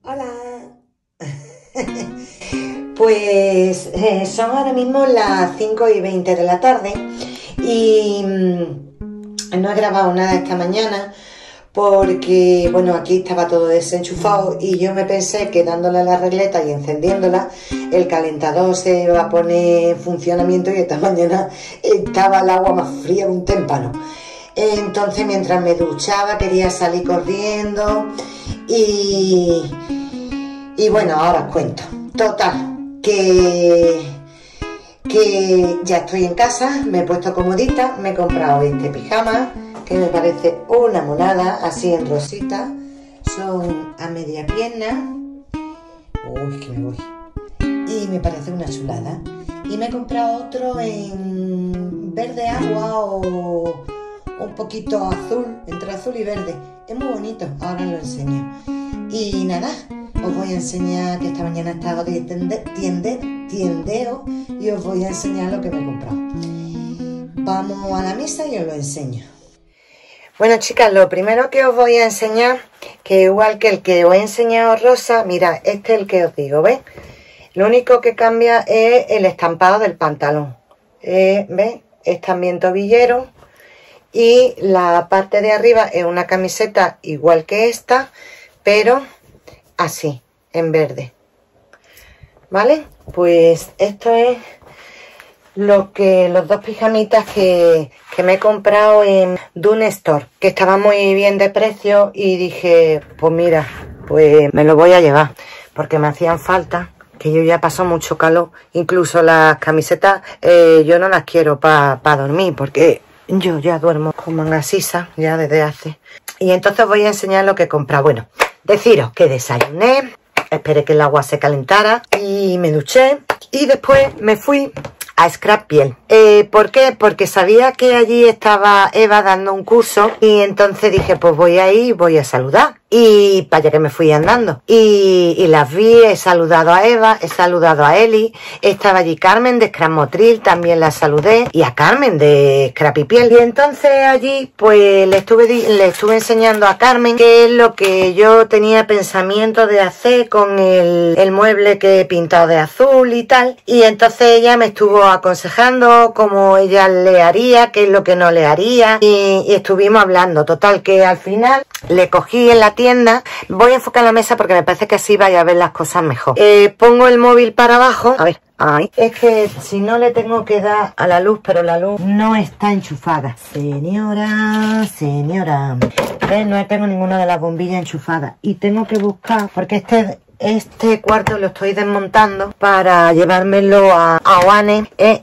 Hola. Pues son ahora mismo las 5:20 de la tarde y no he grabado nada esta mañana porque, bueno, aquí estaba todo desenchufado y yo me pensé que dándole a la regleta y encendiéndola, el calentador se iba a poner en funcionamiento y esta mañana estaba el agua más fría que un témpano. Entonces, mientras me duchaba, quería salir corriendo y bueno, ahora os cuento. Total, que ya estoy en casa, me he puesto comodita, me he comprado este pijama, que me parece una monada, así en rosita, son a media pierna, uy, que me voy, y me parece una chulada. Y me he comprado otro en verde agua o un poquito azul, entre azul y verde, es muy bonito, ahora lo enseño. Y nada, os voy a enseñar que esta mañana he estado de tiendeo y os voy a enseñar lo que me he comprado. Vamos a la mesa y os lo enseño. Bueno, chicas, lo primero que os voy a enseñar, que igual que el que os he enseñado rosa, mira, este es el que os digo, ¿ves? Lo único que cambia es el estampado del pantalón. ¿Ves? Es también tobillero y la parte de arriba es una camiseta igual que esta, pero así, en verde. ¿Vale? Pues esto es los dos pijamitas que me he comprado en Dune Store, que estaban muy bien de precio y dije, pues mira, pues me lo voy a llevar, porque me hacían falta, que yo ya paso mucho calor. Incluso las camisetas yo no las quiero para dormir, porque yo ya duermo con manga sisa ya desde hace. Y entonces voy a enseñar lo que he comprado. Bueno, deciros que desayuné, esperé que el agua se calentara y me duché y después me fui a Scrap Piel. ¿Por qué? Porque sabía que allí estaba Eva dando un curso y entonces dije, pues voy a ir y voy a saludar. Y para allá que me fui andando. Y las vi, he saludado a Eva, he saludado a Eli, estaba allí Carmen de Scrap Motril, también la saludé, y a Carmen de Scrap y Piel. Y entonces allí pues le estuve enseñando a Carmen qué es lo que yo tenía pensamiento de hacer con el mueble que he pintado de azul y tal. Y entonces ella me estuvo aconsejando cómo ella le haría, qué es lo que no le haría, y estuvimos hablando. Total, que al final le cogí en la tienda. Voy a enfocar la mesa porque me parece que así vaya a ver las cosas mejor. Pongo el móvil para abajo. A ver, ahí. Es que si no le tengo que dar a la luz, pero la luz no está enchufada. Señora. No tengo ninguna de las bombillas enchufadas. Y tengo que buscar, porque este cuarto lo estoy desmontando para llevármelo a Oane,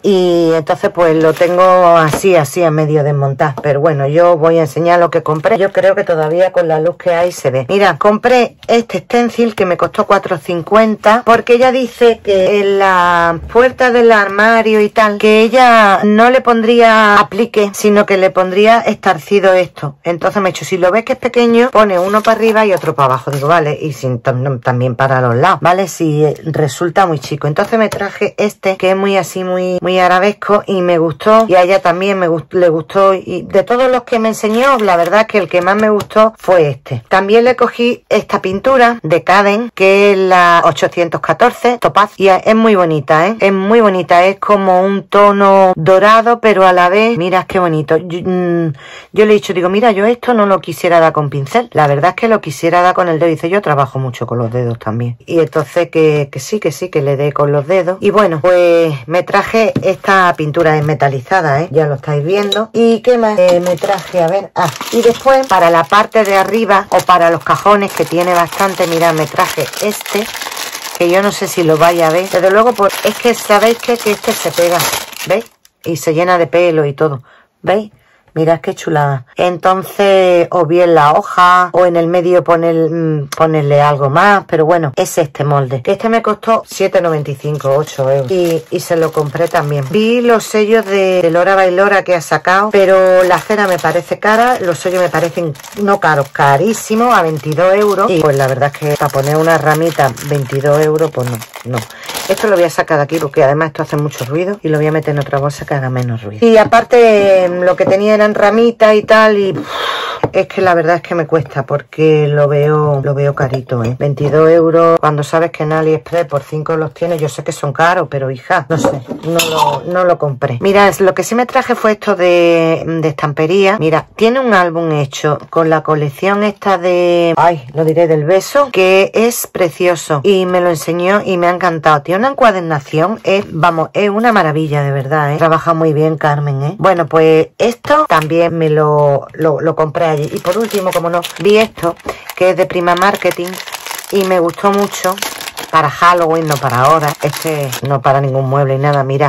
y entonces pues lo tengo así a medio desmontar. Pero bueno, yo voy a enseñar lo que compré. Yo creo que todavía con la luz que hay se ve. Mira, compré este stencil que me costó 4,50 porque ella dice que en la puerta del armario y tal, que ella no le pondría aplique, sino que le pondría estarcido esto. Entonces me he dicho, si lo ves que es pequeño, pone uno para arriba y otro para abajo. Digo, vale, y también para los lados, ¿vale? Si resulta muy chico. Entonces me traje este, que es muy así, muy arabesco, y me gustó, y a ella también le gustó, y de todos los que me enseñó, la verdad es que el que más me gustó fue este. También le cogí esta pintura de Caden, que es la 814 Topaz, y es muy bonita, es muy bonita, es como un tono dorado, pero a la vez, mira qué bonito. Yo le he dicho, digo, mira, yo esto no lo quisiera dar con pincel, la verdad es que lo quisiera dar con el dedo. Dice, yo trabajo mucho con los dedos también. Y entonces que sí, que le dé con los dedos. Y bueno, pues me traje esta pintura desmetalizada, ya lo estáis viendo. ¿Y qué más me traje? A ver, y después para la parte de arriba o para los cajones, que tiene bastante, mirad, me traje este, que yo no sé si lo vais a ver. Desde luego, pues es que sabéis que este se pega, ¿veis? Y se llena de pelo y todo, ¿veis? Mirad qué chulada. Entonces, o bien la hoja, o en el medio ponerle algo más, pero bueno, es este molde. Este me costó 7,95, 8 euros. Y se lo compré también. Vi los sellos de Lora Bailora que ha sacado, pero la cera me parece cara, los sellos me parecen no caros, carísimos, a 22 euros. Y pues la verdad es que para poner una ramita 22 euros, pues no. Esto lo voy a sacar de aquí porque además esto hace mucho ruido y lo voy a meter en otra bolsa que haga menos ruido. Y aparte lo que tenía eran ramitas y tal, y es que la verdad es que me cuesta porque lo veo carito, 22 euros cuando sabes que en AliExpress por 5 los tiene. Yo sé que son caros, pero hija, no sé, no lo compré. Mira, lo que sí me traje fue esto de estampería. Mira, tiene un álbum hecho con la colección esta de, ay, lo diré, del beso, que es precioso y me lo enseñó y me ha encantado. Tiene una encuadernación, vamos, es una maravilla de verdad, trabaja muy bien Carmen, Bueno, pues esto también me lo compré allí. Y por último, como no, vi esto que es de Prima Marketing y me gustó mucho para Halloween, no para ahora. No para ningún mueble y nada, mira,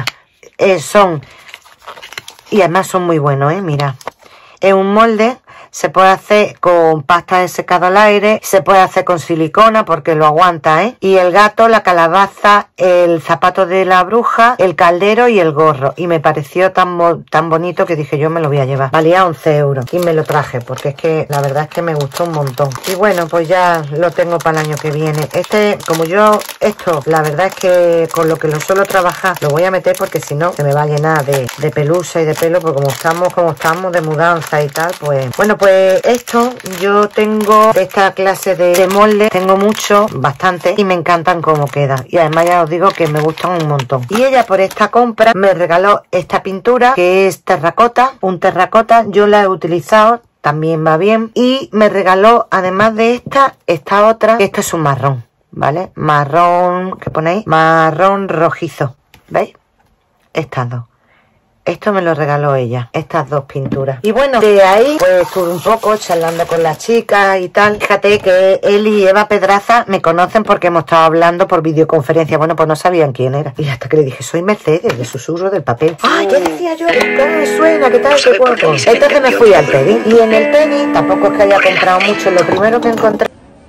y además son muy buenos, mira, es un molde. Se puede hacer con pasta de secado al aire, se puede hacer con silicona porque lo aguanta, Y el gato, la calabaza, el zapato de la bruja, el caldero y el gorro. Y me pareció tan bonito que dije, yo me lo voy a llevar. Valía 11 euros y me lo traje porque es que la verdad es que me gustó un montón. Y bueno, pues ya lo tengo para el año que viene. La verdad es que con lo que lo suelo trabajar, lo voy a meter porque si no se me va a llenar de pelusa y de pelo, porque como estamos de mudanza y tal, pues bueno, pues esto yo tengo de esta clase de molde, tengo mucho, bastante, y me encantan cómo quedan. Y además ya os digo que me gustan un montón. Y ella por esta compra me regaló esta pintura que es terracota, un terracota. Yo la he utilizado, también va bien. Y me regaló, además de esta otra, que esto es un marrón, ¿vale? Marrón, ¿qué ponéis? Marrón rojizo, ¿veis? Estas dos. Esto me lo regaló ella, estas dos pinturas. Y bueno, de ahí pues estuve un poco charlando con las chicas y tal. Fíjate que él y Eva Pedraza me conocen porque hemos estado hablando por videoconferencia. Bueno, pues no sabían quién era. Y hasta que le dije, soy Mercedes, de Susurro del Papel. ¡Ay, qué decía yo! ¿Cómo me suena? ¿Qué tal? ¡Qué guapo! Entonces me fui al Teddy. Y en el Teddy tampoco es que haya comprado mucho. Lo primero que encontré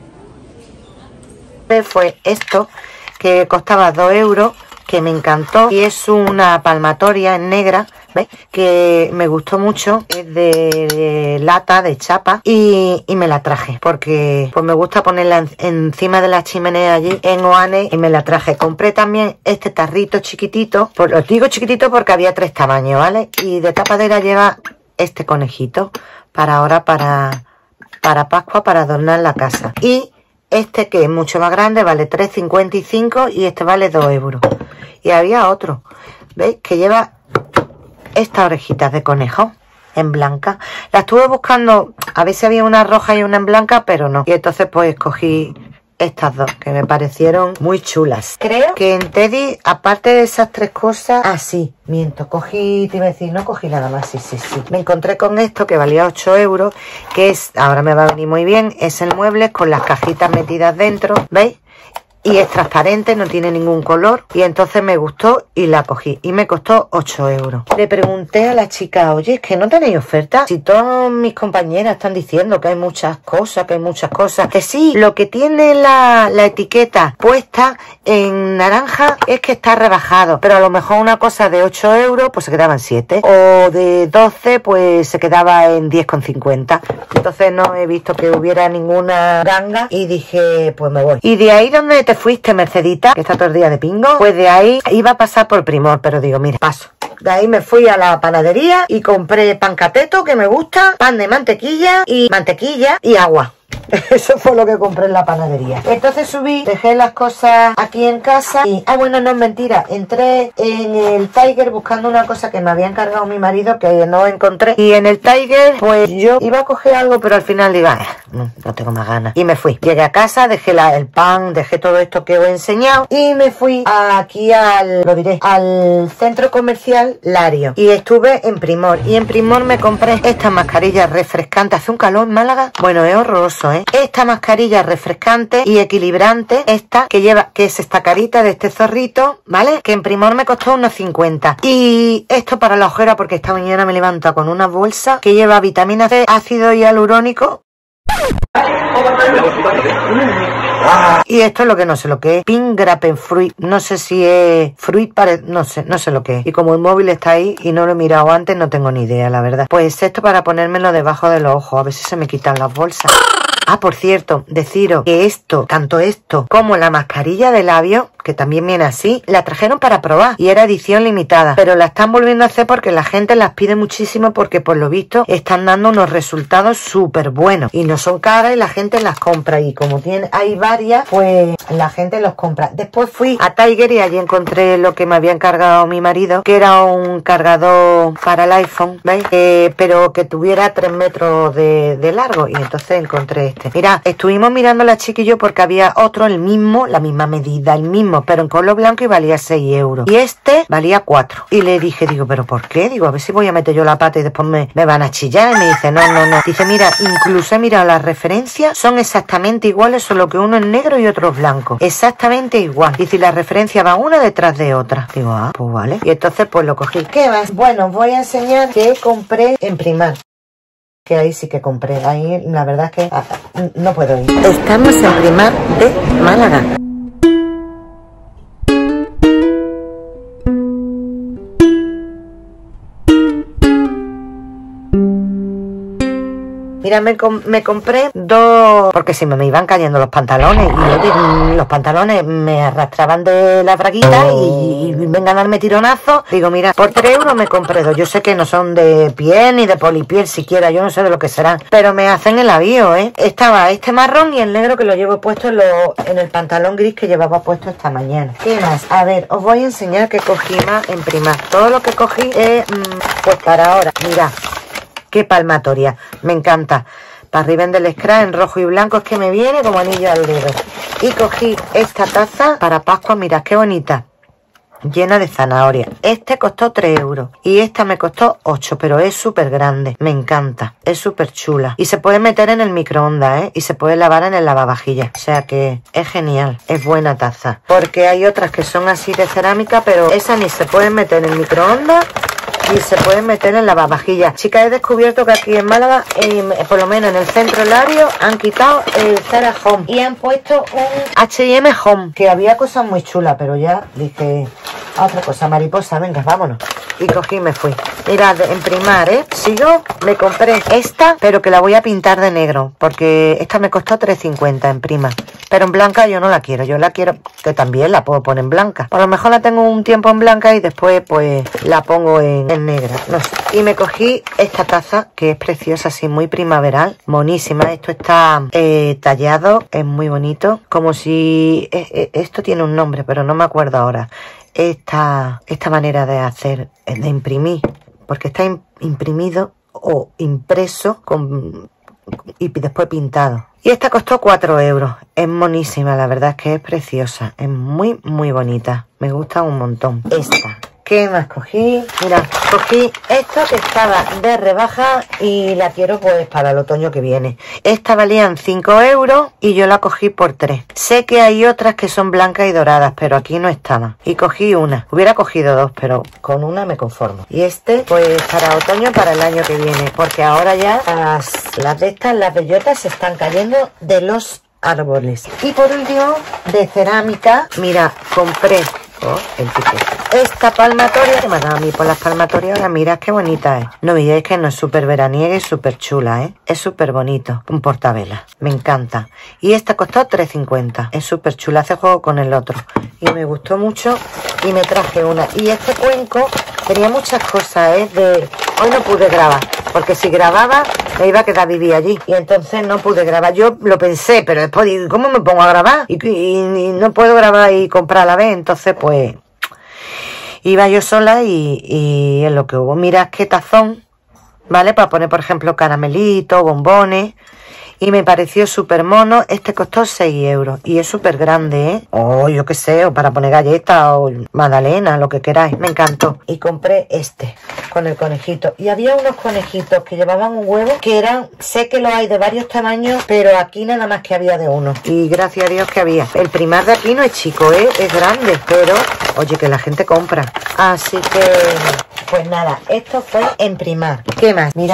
fue esto, que costaba 2 euros. Que me encantó y es una palmatoria en negra, ¿veis? Que me gustó mucho, es de lata, de chapa y me la traje porque pues me gusta ponerla encima de la chimenea allí en Oane y me la traje. Compré también este tarrito chiquitito, os digo chiquitito porque había 3 tamaños, ¿vale? Y de tapadera lleva este conejito para ahora, para Pascua, para adornar la casa. Y este que es mucho más grande vale 3,55 y este vale 2 euros. Y había otro, ¿veis? Que lleva estas orejitas de conejo en blanca. La estuve buscando a ver si había una roja y una en blanca, pero no. Y entonces pues escogí estas dos, que me parecieron muy chulas. Creo que en Teddy, aparte de esas 3 cosas, te iba a decir, no cogí nada más, sí. Me encontré con esto que valía 8 euros, que es, ahora me va a venir muy bien, es el mueble con las cajitas metidas dentro, ¿veis? Y es transparente, no tiene ningún color. Y entonces me gustó y la cogí. Y me costó 8 euros. Le pregunté a la chica, oye, ¿es que no tenéis oferta? Si todas mis compañeras están diciendo que hay muchas cosas, Que sí, lo que tiene la etiqueta puesta en naranja es que está rebajado. Pero a lo mejor una cosa de 8 euros, pues se quedaba en 7. O de 12, pues se quedaba en 10,50. Entonces no he visto que hubiera ninguna ganga. Y dije, pues me voy. Y de ahí donde te fuiste, Mercedita, que está todo el día de pingo, pues de ahí iba a pasar por Primor, pero digo, mira, paso. De ahí me fui a la panadería y compré pan cateto, que me gusta, pan de mantequilla y agua. Eso fue lo que compré en la panadería. Entonces subí, dejé las cosas aquí en casa y... Ah, bueno, no es mentira. Entré en el Tiger buscando una cosa que me había encargado mi marido que no encontré. Y en el Tiger, pues yo iba a coger algo, pero al final digo, no tengo más ganas. Y me fui. Llegué a casa, dejé el pan, dejé todo esto que os he enseñado y me fui aquí al centro comercial Lario. Y estuve en Primor. Y en Primor me compré esta mascarilla refrescante. Hace un calor en Málaga. Bueno, es horroroso, ¿eh? Esta mascarilla refrescante y equilibrante, esta que lleva, que es esta carita de este zorrito, ¿vale? Que en Primor me costó unos 50. Y esto para la ojera, porque esta mañana me levanto con una bolsa que lleva vitamina C, ácido hialurónico. Y esto es lo que no sé lo que es. Pink Grapen Fruit. No sé si es fruit, no sé lo que es. Y como el móvil está ahí y no lo he mirado antes, no tengo ni idea, la verdad. Pues esto para ponérmelo debajo de los ojos, a ver si se me quitan las bolsas. Ah, por cierto, deciros que tanto esto como la mascarilla de labios, que también viene así, la trajeron para probar y era edición limitada, pero la están volviendo a hacer porque la gente las pide muchísimo, porque por lo visto están dando unos resultados súper buenos y no son caras y la gente las compra, y como hay varias, pues la gente los compra. Después fui a Tiger y allí encontré lo que me había encargado mi marido, que era un cargador para el iPhone, ¿veis? Pero que tuviera 3 metros de largo, y entonces encontré este. Mira, estuvimos mirando la chica y yo porque había otro, el mismo, la misma medida, el mismo, pero en color blanco, y valía 6 euros. Y este valía 4. Y le dije, digo, ¿pero por qué? Digo, a ver si voy a meter yo la pata y después me van a chillar. Y me dice, no. Dice, mira, incluso he mirado las referencias, son exactamente iguales, solo que uno es negro y otro es blanco. Exactamente igual. Dice, la referencia va una detrás de otra. Digo, ah, pues vale. Y entonces pues lo cogí. ¿Qué más? Bueno, os voy a enseñar que compré en Primark. Que ahí sí que compré. Ahí la verdad es que no puedo ir. Estamos en Primark de Málaga. Mira, me compré 2, porque si me iban cayendo los pantalones, y los pantalones me arrastraban de la braguita y vengan a darme tironazos. Digo, mira, por 3 euros me compré 2. Yo sé que no son de piel ni de polipiel siquiera, yo no sé de lo que serán, pero me hacen el avío, ¿eh? Estaba este marrón y el negro, que lo llevo puesto en el pantalón gris que llevaba puesto esta mañana. ¿Qué más? A ver, os voy a enseñar que cogí más en Primark. Todo lo que cogí es, pues para ahora, mirad. Qué palmatoria, me encanta. Para arriba del scratch en rojo y blanco, es que me viene como anillo al dedo. Y cogí esta taza para Pascua, mirad qué bonita, llena de zanahoria. Este costó 3 euros y esta me costó 8, pero es súper grande, me encanta, es súper chula y se puede meter en el microondas, y se puede lavar en el lavavajillas, o sea que es genial, es buena taza, porque hay otras que son así de cerámica, pero esa ni se pueden meter en el microondas y se pueden meter en lavavajillas. Chicas, he descubierto que aquí en Málaga, por lo menos en el centro horario, han quitado el Zara Home y han puesto un H&M Home, que había cosas muy chulas, pero ya dije, otra cosa, mariposa, venga, vámonos. Y cogí y me fui. Mirad, en Primark, sigo, me compré esta, pero que la voy a pintar de negro, porque esta me costó 3,50 en Primark. Pero en blanca yo no la quiero, yo la quiero, que también la puedo poner en blanca. A lo mejor la tengo un tiempo en blanca y después pues la pongo en negra, no sé. Y me cogí esta taza, que es preciosa, así muy primaveral, monísima. Esto está tallado, es muy bonito, como si, esto tiene un nombre, pero no me acuerdo ahora. Esta manera de hacer, de imprimir, porque está imprimido o impreso y después pintado. Y esta costó 4 euros. Es monísima, la verdad es que es preciosa. Es muy, muy bonita. Me gusta un montón. Esta. ¿Qué más cogí? Mira, cogí esta que estaba de rebaja y la quiero pues para el otoño que viene. Esta valían 5 euros y yo la cogí por 3. Sé que hay otras que son blancas y doradas, pero aquí no estaban. Y cogí una. Hubiera cogido 2, pero con una me conformo. Y este, pues para otoño, para el año que viene. Porque ahora ya las de estas, las bellotas, se están cayendo de los árboles. Y por último, de cerámica, mira, compré el ticket. Esta palmatoria que me ha dado a mí por las palmatorias, ahora mirad qué bonita es. No veáis que no es súper veraniega y súper chula, es súper bonito. Un portavelas, me encanta. Y esta costó 3,50. Es súper chula, hace juego con el otro. Y me gustó mucho y me traje una. Y este cuenco tenía muchas cosas, hoy no pude grabar, porque si grababa me iba a quedar vivir allí. Y entonces no pude grabar. Yo lo pensé, pero después digo, ¿cómo me pongo a grabar? Y no puedo grabar y comprar a la vez. Entonces pues iba yo sola y es lo que hubo. Mirad qué tazón, ¿vale? Para poner, por ejemplo, caramelito, bombones. Y me pareció súper mono. Este costó 6 euros. Y es súper grande, O yo qué sé, o para poner galletas o magdalena, lo que queráis. Me encantó. Y compré este, con el conejito. Y había unos conejitos que llevaban un huevo, que eran, sé que los hay de varios tamaños, pero aquí nada más que había de uno. Y gracias a Dios que había. El Primark de aquí no es chico, es grande. Pero, oye, que la gente compra. Así que, pues nada, esto fue en Primark. ¿Qué más? Mirad.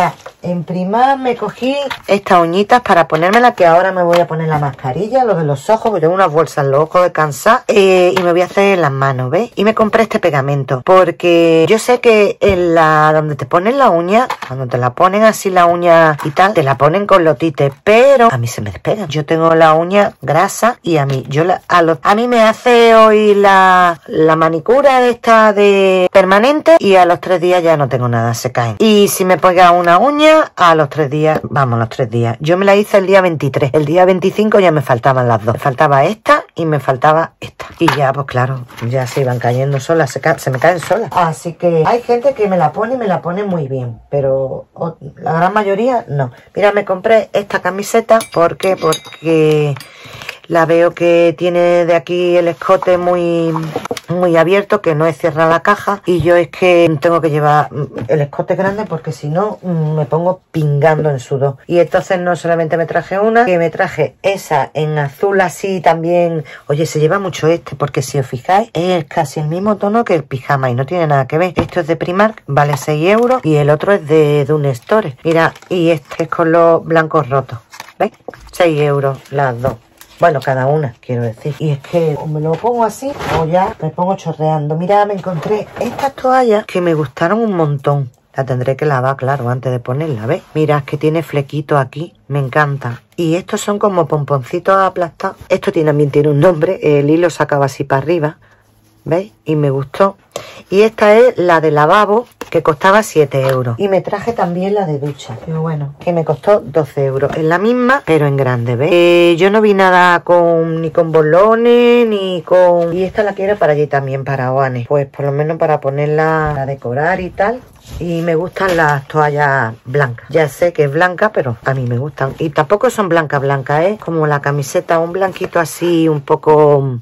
En Primark me cogí estas uñitas para ponérmela, que ahora me voy a poner la mascarilla, lo de los ojos, porque tengo unas bolsas en los ojos de cansar, y me voy a hacer las manos, ¿ves? Y me compré este pegamento, porque yo sé que en donde te ponen la uña, cuando te la ponen así la uña y tal, te la ponen con lotites, pero a mí se me despega. Yo tengo la uña grasa y a mí, a mí me hace hoy la manicura esta de permanente y a los 3 días ya no tengo nada, se caen. Y si me pega una uña, a los 3 días, vamos, los 3 días. Yo me la hice el día 23. El día 25 ya me faltaban las dos. Me faltaba esta y me faltaba esta. Y ya, pues claro, ya se iban cayendo solas, se me caen solas. Así que hay gente que me la pone y me la pone muy bien, pero la gran mayoría no. Mira, me compré esta camiseta. ¿Por qué? Porque la veo que tiene de aquí el escote muy abierto, que no es cierra la caja, y yo es que tengo que llevar el escote grande porque si no me pongo pingando en sudor. Y entonces no solamente me traje una, que me traje esa en azul así también. Oye, se lleva mucho porque si os fijáis es casi el mismo tono que el pijama y no tiene nada que ver. Esto es de Primark, vale 6 euros, y el otro es de Dune Store. Mira, y este es con los blancos rotos, ¿veis? 6 euros las dos. Bueno, cada una, quiero decir. Y es que o me lo pongo así o ya me pongo chorreando. Mira, me encontré estas toallas que me gustaron un montón. La tendré que lavar, claro, antes de ponerla, ¿ves? Mira, es que tiene flequitos aquí. Me encanta. Y estos son como pomponcitos aplastados. Esto también tiene un nombre. El hilo se acaba así para arriba. ¿Veis? Y me gustó. Y esta es la de lavabo, que costaba 7 euros. Y me traje también la de ducha, pero bueno, que me costó 12 euros. Es la misma, pero en grande, ¿ves? Yo no vi nada ni con bolones, ni con... Y esta la quiero para allí también, para Oane. Pues por lo menos para ponerla a decorar y tal. Y me gustan las toallas blancas. Ya sé que es blanca, pero a mí me gustan. Y tampoco son blancas, es como la camiseta, un blanquito así, un poco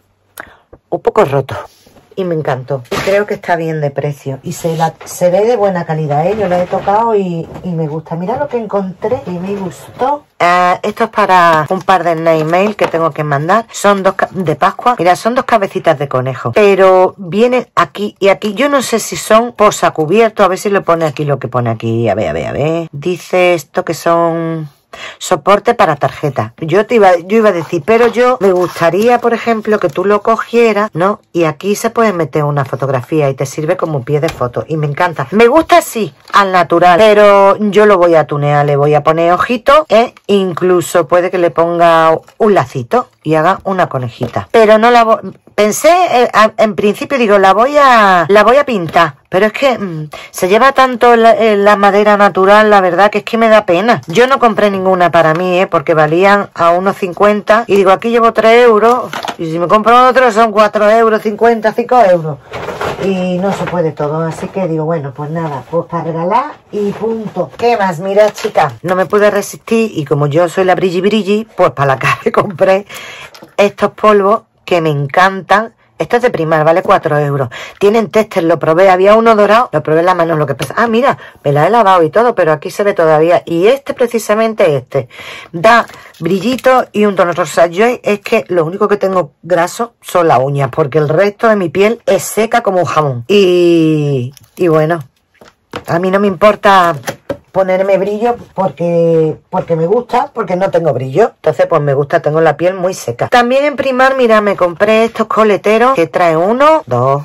roto. Y me encantó. Y creo que está bien de precio. Y se ve de buena calidad, ¿eh? Yo la he tocado y me gusta. Mira lo que encontré y me gustó. Esto es para un par de nail que tengo que mandar. Son dos de Pascua. Mira, son 2 cabecitas de conejo. Pero viene aquí y aquí. Yo no sé si son posacubiertos. A ver si lo pone aquí lo que pone aquí. A ver. Dice esto que son... soporte para tarjeta. Yo iba a decir, pero yo me gustaría, por ejemplo, que tú lo cogieras, ¿no? Y aquí se puede meter una fotografía y te sirve como pie de foto. Y me encanta. Me gusta así, al natural, pero yo lo voy a tunear, le voy a poner ojitos, incluso puede que le ponga un lacito y haga una conejita. Pero no la voy... Pensé, en principio digo, la voy a pintar. Pero es que se lleva tanto la madera natural, la verdad que es que me da pena. Yo no compré ninguna para mí, porque valían a 1,50. Y digo, aquí llevo 3 euros. Y si me compro otro son 4 euros, 50, 5 euros. Y no se puede todo. Así que digo, bueno, pues nada, pues para regalar y punto. ¿Qué más? Mira, chica, no me pude resistir. Y como yo soy la brilli, pues para la cara compré estos polvos que me encantan. Esto es de Primark, vale 4 euros. Tienen tester, lo probé, había uno dorado, lo probé en la mano, lo que pesa. Ah, mira, me la he lavado y todo, pero aquí se ve todavía. Y precisamente da brillito y un tono rosa. Yo es que lo único que tengo graso son las uñas, porque el resto de mi piel es seca como un jamón. Y bueno, a mí no me importa ponerme brillo porque me gusta, porque no tengo brillo. Entonces pues me gusta, tengo la piel muy seca. También en Primark, mira, me compré estos coleteros que trae 1, 2,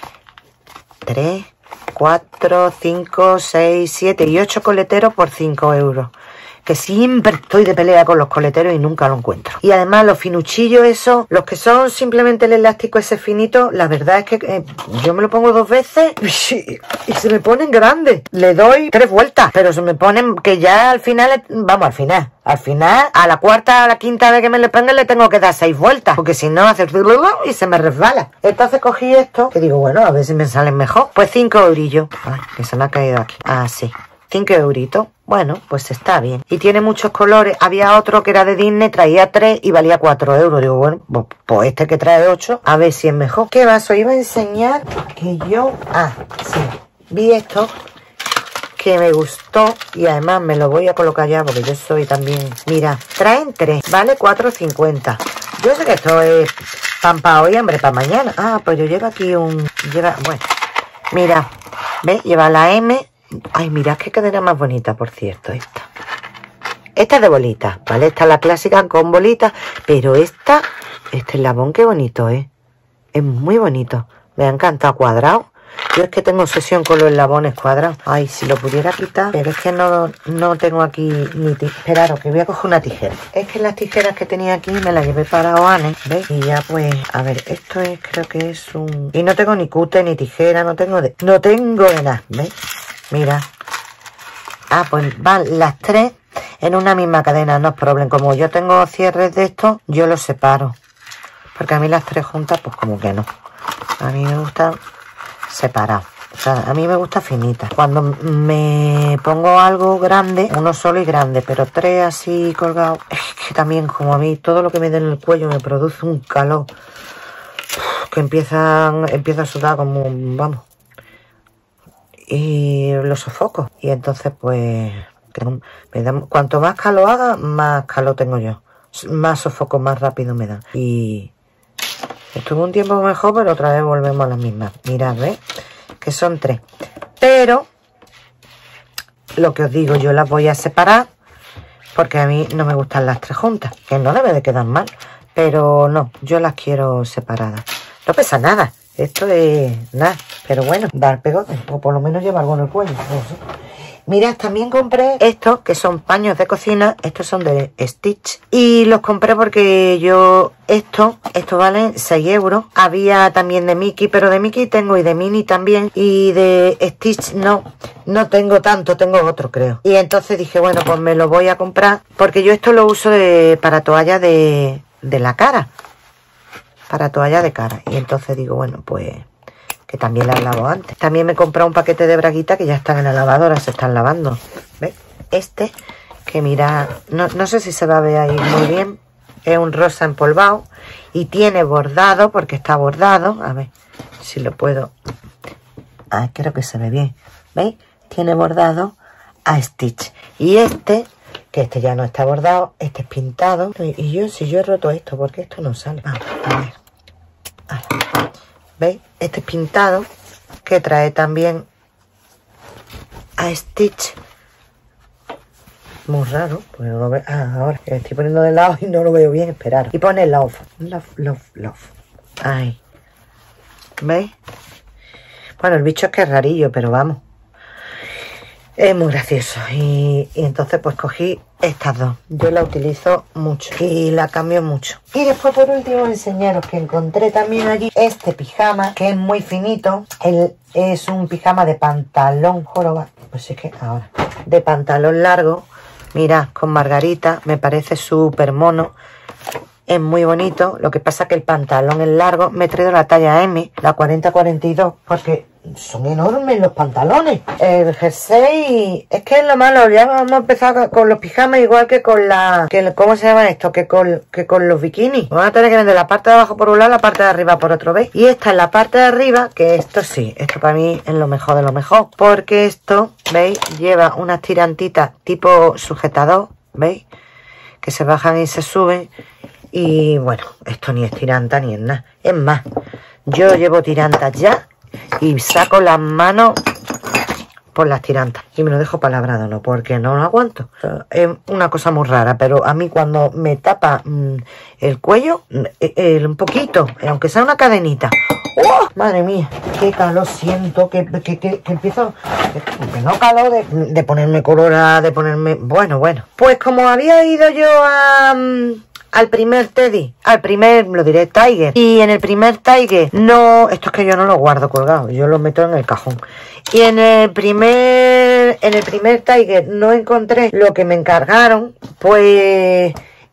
3, 4, 5, 6, 7 y 8 coleteros por 5 euros. Que siempre estoy de pelea con los coleteros y nunca lo encuentro. Y además los finuchillos esos, los que son simplemente el elástico ese finito, la verdad es que yo me lo pongo 2 veces y se me ponen grandes. Le doy 3 vueltas, pero se me ponen que ya al final, vamos, al final, a la cuarta, a la quinta vez que me le ponga le tengo que dar 6 vueltas, porque si no hace y se me resbala. Entonces cogí esto, que digo, bueno, a ver si me salen mejor. Pues 5 eurillos. Ay, que se me ha caído aquí. Ah, sí. 5 euritos. Bueno, pues está bien. Y tiene muchos colores. Había otro que era de Disney, traía 3 y valía 4 euros. Digo, bueno, pues este que trae 8, a ver si es mejor. ¿Qué más? Os iba a enseñar que yo... Ah, sí. Vi esto que me gustó y además me lo voy a colocar ya porque yo soy también... Mira, traen 3, vale 4,50. Yo sé que esto es pan para hoy, hambre para mañana. Ah, pues yo llevo aquí bueno, mira, ¿ves? Lleva la M... Ay, mirad qué cadena más bonita, por cierto, esta. Esta es de bolitas, ¿vale? Esta es la clásica con bolitas, pero este eslabón qué bonito, ¿eh? Es muy bonito. Me ha encantado cuadrado. Yo es que tengo obsesión con los eslabones cuadrados. Ay, si lo pudiera quitar, pero es que no tengo aquí ni esperaros, que voy a coger una tijera. Es que las tijeras que tenía aquí me las llevé para Oane, ¿veis? Y ya pues, a ver, esto es, creo que es un... Y no tengo ni cúter ni tijera, no tengo de nada, ¿veis? Mira. Ah, pues van las tres en una misma cadena, no es problema. Como yo tengo cierres de estos, yo los separo. Porque a mí las tres juntas, pues como que no. A mí me gusta separado. O sea, a mí me gusta finita. Cuando me pongo algo grande, uno solo y grande, pero tres así colgados, es que también como a mí todo lo que me dé en el cuello me produce un calor que empieza a sudar como, vamos, y lo sofoco. Y entonces pues cuanto más calor haga, más calor tengo yo, más sofoco, más rápido me da. Y estuvo un tiempo mejor, pero otra vez volvemos a las mismas. Mirad, ¿ves? Que son tres. Pero, lo que os digo, yo las voy a separar, porque a mí no me gustan las tres juntas, que no debe de quedar mal, pero no, yo las quiero separadas. No pesa nada, esto es nada, pero bueno, dar pegote, o por lo menos llevar algo en el cuello, no sé. Mirad, también compré estos, que son paños de cocina. Estos son de Stitch. Y los compré porque yo... Estos valen 6 euros. Había también de Mickey, pero de Mickey tengo y de Minnie también. Y de Stitch no tengo tanto, tengo otro creo. Y entonces dije, bueno, pues me lo voy a comprar. Porque yo esto lo uso para toalla de la cara. Para toalla de cara. Y entonces digo, bueno, pues... que también las lavo antes. También me he comprado un paquete de braguitas que ya están en la lavadora, se están lavando. ¿Ves? Este, que mira, no sé si se va a ver ahí muy bien. Es un rosa empolvado y tiene bordado, porque está bordado. A ver si lo puedo... Ah, creo que se ve bien. ¿Veis? Tiene bordado a Stitch. Y que este ya no está bordado, este es pintado. Y si yo he roto esto, porque esto no sale. Vamos, a ver. ¿Veis? Este es pintado, que trae también a Stitch. Muy raro, pues no lo veo. Ah, ahora que estoy poniendo de lado y no lo veo bien, esperar. Y pone love. Ahí. ¿Veis? Bueno, el bicho es que es rarillo, pero vamos. Es muy gracioso. Y entonces pues cogí estas dos. Yo la utilizo mucho y la cambio mucho. Y después por último enseñaros que encontré también allí este pijama, que es muy finito. Es un pijama de pantalón joroba. Pues es que ahora. De pantalón largo. Mirad, con margarita. Me parece súper mono. Es muy bonito. Lo que pasa es que el pantalón es largo. Me he traído la talla M, la 40-42, porque son enormes los pantalones. El jersey es que es lo malo. Ya vamos a empezar con los pijamas igual que con ¿cómo se llama esto? Que con los bikinis. Vamos a tener que vender la parte de abajo por un lado, la parte de arriba por otro, ¿veis? Y esta es la parte de arriba, que esto sí, esto para mí es lo mejor de lo mejor, porque esto, ¿veis? Lleva unas tirantitas tipo sujetador, ¿veis? Que se bajan y se suben. Y bueno, esto ni es tiranta ni es nada. Es más, yo llevo tirantas ya y saco las manos por las tirantas y me lo dejo palabrado, ¿no? Porque no lo aguanto. O sea, es una cosa muy rara, pero a mí cuando me tapa el cuello, un poquito, aunque sea una cadenita. ¡Oh! Madre mía, qué calor siento, que empiezo, que no calor de ponerme colorada, de ponerme... Bueno. Pues como había ido yo al primer Teddy, lo diré Tiger, y en el primer Tiger no, esto es que yo no lo guardo colgado, yo lo meto en el cajón, y en el primer Tiger no encontré lo que me encargaron, pues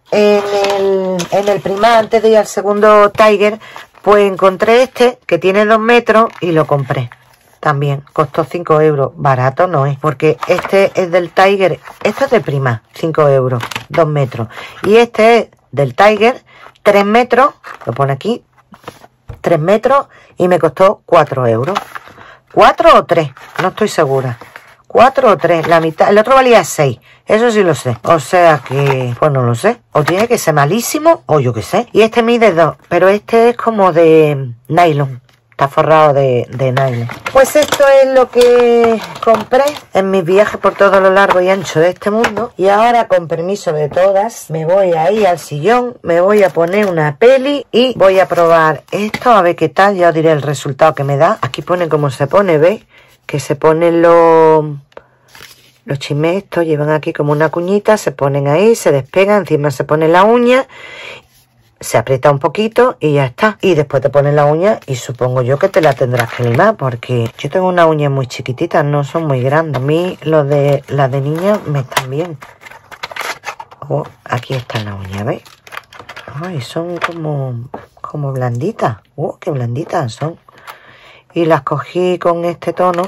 en el primer, antes de ir al segundo Tiger, pues encontré este que tiene 2 metros y lo compré. También costó 5 euros. Barato no es, porque este es del Tiger. Este es de prima, 5 euros, 2 metros. Y este es del Tiger, 3 metros, lo pone aquí, 3 metros, y me costó 4 euros. 4 o 3, no estoy segura. 4 o 3, la mitad. El otro valía 6, eso sí lo sé. O sea que, pues no lo sé. O tiene que ser malísimo, o yo qué sé. Y este mide 2, pero este es como de nylon. Está forrado de nylon. Pues esto es lo que compré en mis viajes por todo lo largo y ancho de este mundo. Y ahora, con permiso de todas, me voy a ir al sillón, me voy a poner una peli y voy a probar esto a ver qué tal. Ya os diré el resultado que me da. Aquí pone cómo se pone, ¿veis? Que se ponen los chismes estos, llevan aquí como una cuñita, se ponen ahí, se despegan, encima se pone la uña, se aprieta un poquito y ya está. Y después te pones la uña y supongo yo que te la tendrás que limar, porque yo tengo una uña muy chiquitita, no son muy grandes. A mí las de niña me están bien. Oh, aquí está la uña, ¿veis? Ay, son como blanditas. Oh, qué blanditas son. Y las cogí con este tono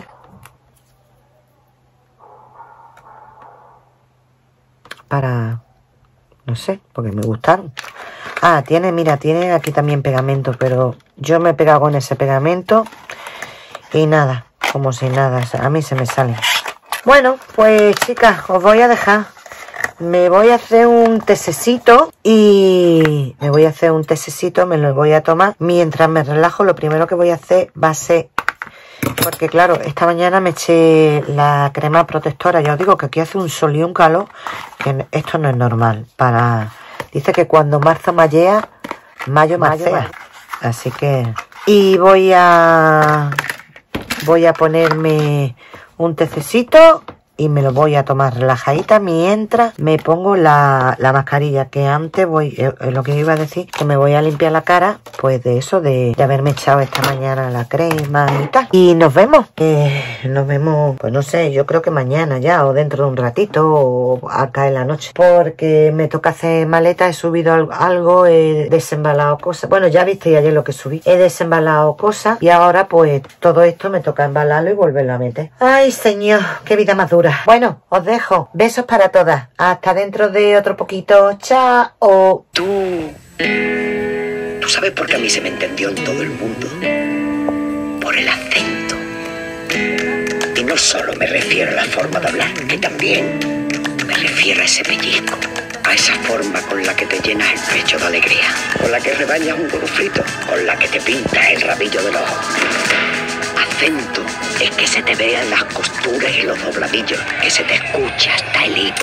para, no sé, porque me gustaron. Ah, mira, tiene aquí también pegamento, pero yo me he pegado con ese pegamento y nada, como si nada, a mí se me sale. Bueno, pues chicas, os voy a dejar. Me voy a hacer un tesecito y me lo voy a tomar. Mientras me relajo, lo primero que voy a hacer va a ser, porque claro, esta mañana me eché la crema protectora. Ya os digo que aquí hace un sol y un calor, que esto no es normal. Dice que cuando marzo mallea, mayo marcea. Así que... Y voy a ponerme un tececito y me lo voy a tomar relajadita mientras me pongo la mascarilla, que antes lo que iba a decir, que me voy a limpiar la cara, pues de eso, de haberme echado esta mañana la crema y tal. Y nos vemos, pues no sé, yo creo que mañana ya, o dentro de un ratito, o acá en la noche, porque me toca hacer maleta. He subido algo, he desembalado cosas, bueno, ya visteis ayer lo que subí, he desembalado cosas y ahora pues todo esto me toca embalarlo y volverlo a meter. Ay, señor, qué vida más dura. Bueno, os dejo. Besos para todas. Hasta dentro de otro poquito. Chao. Tú sabes por qué a mí se me entendió en todo el mundo. Por el acento. Y no solo me refiero a la forma de hablar, que también me refiero a ese pellizco, a esa forma con la que te llenas el pecho de alegría, con la que rebañas un huevo frito, con la que te pintas el rabillo del ojo. Acento es que se te vean las costuras y los dobladillos, que se te escucha hasta el hilo.